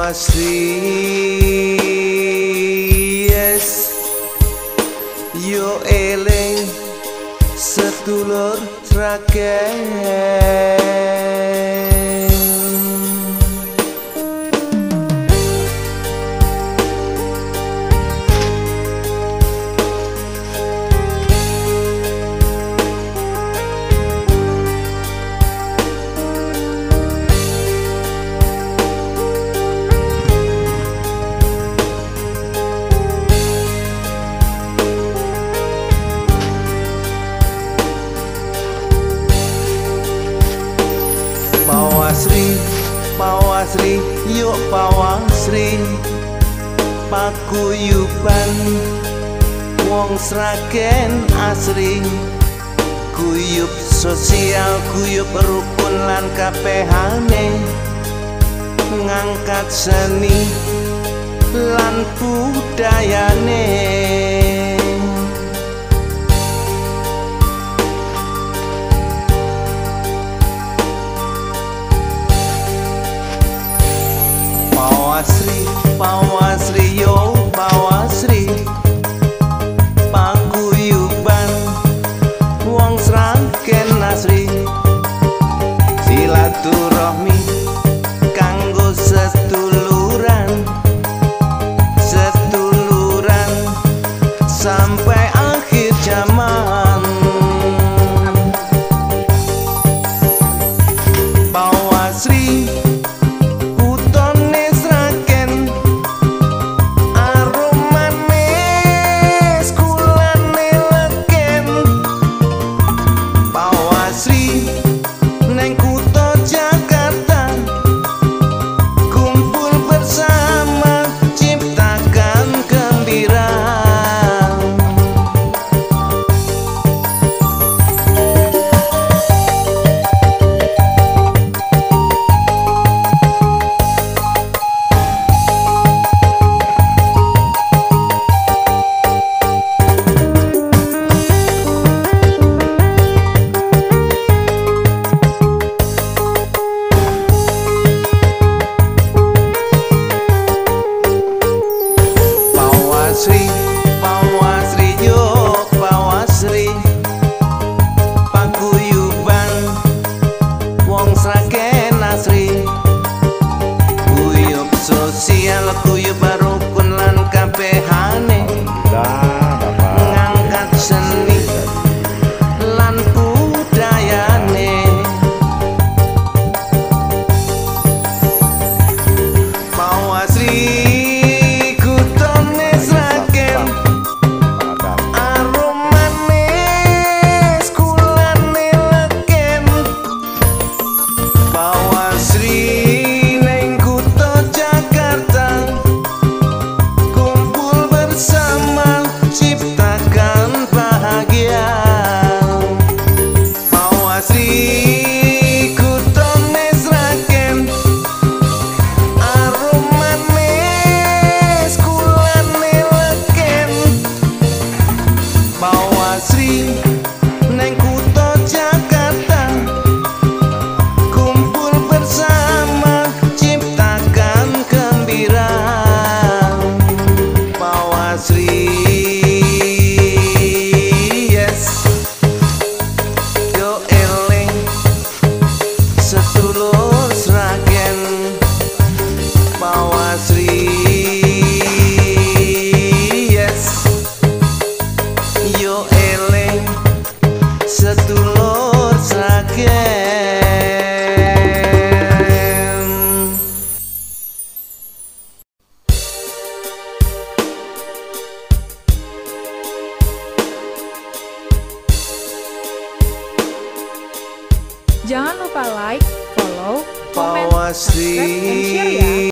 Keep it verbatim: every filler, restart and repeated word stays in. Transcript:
Pawasri, yes, yo eling sedulur Sragen. Pawasri, Pawasri, yuk Pawasri, paguyuban wong Sragen asri, guyub sosial, guyub rukun lan kabehane, ngangkat seni lan budayane. Pawasri, Pawasri, yo Pawasri, paguyuban wong Sragen asri, silaturahmi kanggo seduluran, seduluran sampai akhir zaman. Pawasri Pawasri, Pawasri, yo Pawasri, paguyuban wong Sragen asri, guyub sosial, guyub rukun lan kabehane, ngangkat seni lan budayane. Pawasri sedulur Sragen. Pawasri, yes, yo eling sedulur Sragen. Jangan lupa like, follow, comment, subscribe, and share ya.